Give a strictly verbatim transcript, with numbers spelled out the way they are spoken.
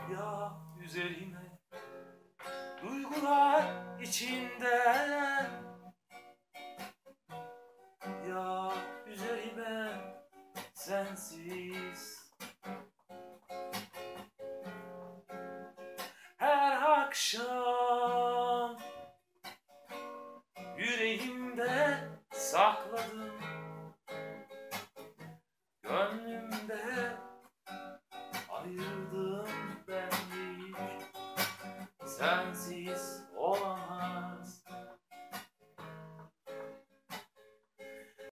Ya üzerime duygular içinden, ya üzerime sensiz. Her akşam yüreğimde sakladım, gönlümde ayrı